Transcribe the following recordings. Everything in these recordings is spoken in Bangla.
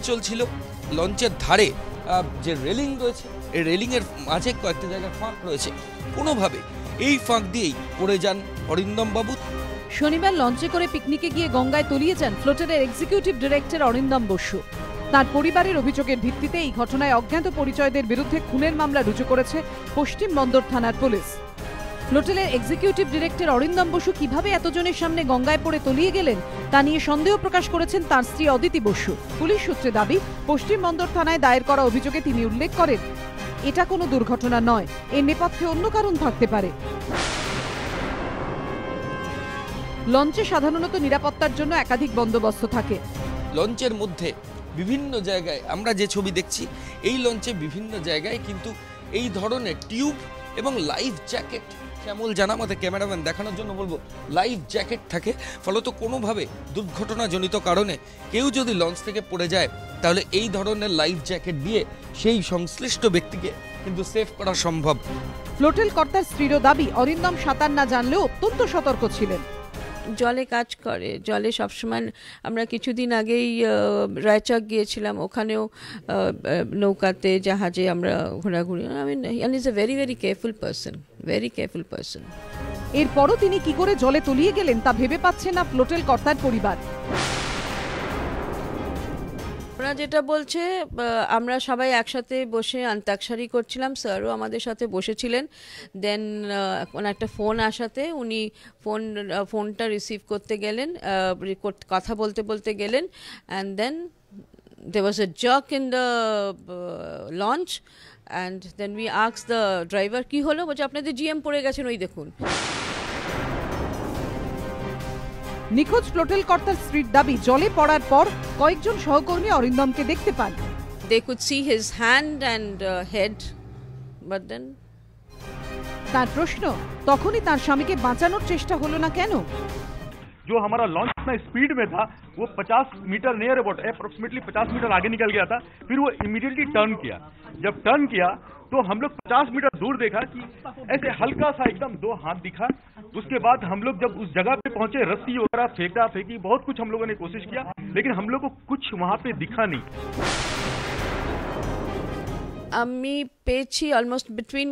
চলছিল, লঞ্চের ধারে যে রেলিং রয়েছে এই রেলিংয়ের মাঝে কয়েকটা জায়গায় ফাঁক রয়েছে, কোনোভাবে এই ফাঁক দিয়েই পড়ে যান অরিন্দম বাবু। শনিবার লঞ্চে করে পিকনিকে গিয়ে গঙ্গায় তলিয়ে যান ফ্লোটেলের এক্সিকিউটিভ ডিরেক্টর অরিন্দম বসু। তার পরিবারের অভিযোগের ভিত্তিতে এই ঘটনায় অজ্ঞাত পরিচয়দের বিরুদ্ধে খুনের মামলা রুজু করেছে পশ্চিম বন্দর থানার পুলিশ। ফ্লোটেলের এক্সিকিউটিভ ডিরেক্টর অরিন্দম বসু কিভাবে এতজনের সামনে গঙ্গায় পড়ে তলিয়ে গেলেন তা নিয়ে সন্দেহ প্রকাশ করেছেন তার স্ত্রী অদিতি বসু। পুলিশ সূত্রে দাবি, পশ্চিম বন্দর থানায় দায়ের করা অভিযোগে তিনি উল্লেখ করেন, এটা কোনো দুর্ঘটনা নয়, এর নেপথ্যে অন্য কারণ থাকতে পারে। লঞ্চে সাধারণত নিরাপত্তার জন্য একাধিক বন্দোবস্ত থাকে। লঞ্চের মধ্যে বিভিন্ন জায়গায় আমরা যে ছবি দেখছি, এই লঞ্চে বিভিন্ন জায়গায় কিন্তু এই ধরনের টিউব এবং লাইফ জ্যাকেট, শ্যামল জানা মতে ক্যামেরাম্যান দেখানোর জন্য বলবো, লাইফ জ্যাকেট থাকে। ফলত কোনোভাবে দুর্ঘটনাজনিত কারণে কেউ যদি লঞ্চ থেকে পড়ে যায় তাহলে এই ধরনের লাইফ জ্যাকেট দিয়ে সেই সংশ্লিষ্ট ব্যক্তিকে কিন্তু সেভ করা সম্ভব। ফ্লোটেল কর্তার স্ত্রীর দাবি, অরিন্দম সাঁতার না জানলেও অত্যন্ত সতর্ক ছিলেন। জলে কাজ করে, জলে সবসময়। আমরা কিছুদিন আগেই রায়চক গিয়েছিলাম, ওখানেও নৌকাতে জাহাজে আমরা ঘোরাঘুরি। and he's a very very careful person, very careful person. এরপরও তিনি কি করে জলে তলিয়ে গেলেন তা ভেবে পাচ্ছে না ফ্লোটেল কর্তার পরিবার। ওরা যেটা বলছে, আমরা সবাই একসাথে বসে অন্তাক্ষরী করছিলাম, স্যারও আমাদের সাথে বসেছিলেন। দেন একটা ফোন আসাতে উনি ফোনটা রিসিভ করতে গেলেন, কথা বলতে বলতে গেলেন, and then there was a jerk in the launch, and then we asked the driver কি হলো, বলছে আপনাদের জিএম পড়ে গেছেন ওই দেখুন। নিখোঁজ ফ্লোটেল কর্তার স্ত্রীর দাবি, জলে পড়ার পর কয়েকজন সহকর্মী অরিন্দমকে দেখতে পান। They could see his hand and head, but then তার প্রশ্ন, তখনই তার স্বামীকে বাঁচানোর চেষ্টা হলো না কেন? जो हमारा लॉन्च इतना स्पीड में था, वो 50 meter near about approximately 50 meter आगे निकल गया था। फिर वो इमीडिएटली टर्न किया। जब टर्न किया तो हम लोग 50 मीटर दूर देखा कि ऐसे हल्का सा एकदम 2 हाथ दिखा। उसके बाद हम लोग जब उस जगह पे पहुंचे, रस्सी वगैरह फेंकी, बहुत कुछ हम लोगों ने कोशिश किया, लेकिन हम लोग को कुछ वहां पे दिखा नहीं। আমি পেয়েছি অলমোস্ট বিটুইন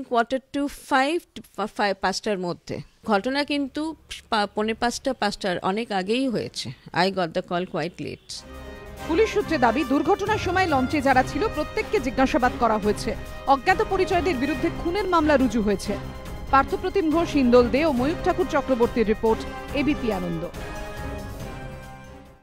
4:45 মধ্যে। ঘটনা কিন্তু 4:45 অনেক আগেই হয়েছে। I got the call quite late. Police সূত্রে দাবি, দুর্ঘটনার সময় লঞ্চে যারা ছিল প্রত্যেককে জিজ্ঞাসাবাদ করা হয়েছে। অজ্ঞাত পরিচয়দের বিরুদ্ধে খুনের মামলা রুজু হয়েছে। পার্থপ্রতিম ঘোষ, ইন্দোল দে ও ময়ূর ঠাকুর চক্রবর্তীর রিপোর্ট, এবিপি আনন্দ।